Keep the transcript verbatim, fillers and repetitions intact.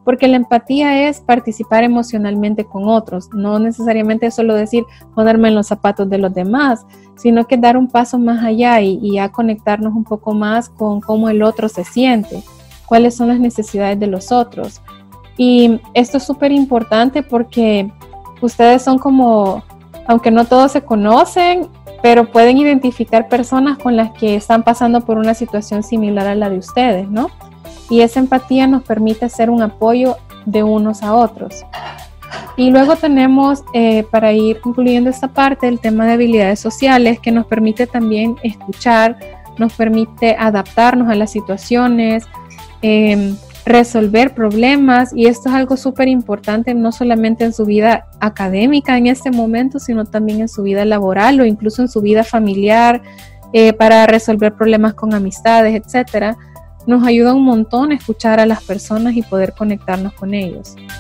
porque la empatía es participar emocionalmente con otros, no necesariamente es solo decir ponerme en los zapatos de los demás, sino que dar un paso más allá y, y a conectarnos un poco más con cómo el otro se siente, cuáles son las necesidades de los otros. Y esto es súper importante porque ustedes son como, aunque no todos se conocen, pero pueden identificar personas con las que están pasando por una situación similar a la de ustedes, ¿no? Y esa empatía nos permite ser un apoyo de unos a otros. Y luego tenemos, eh, para ir concluyendo esta parte, el tema de habilidades sociales, que nos permite también escuchar, nos permite adaptarnos a las situaciones, eh, resolver problemas, y esto es algo súper importante no solamente en su vida académica en este momento, sino también en su vida laboral o incluso en su vida familiar, eh, para resolver problemas con amistades, etcétera. Nos ayuda un montón a escuchar a las personas y poder conectarnos con ellos.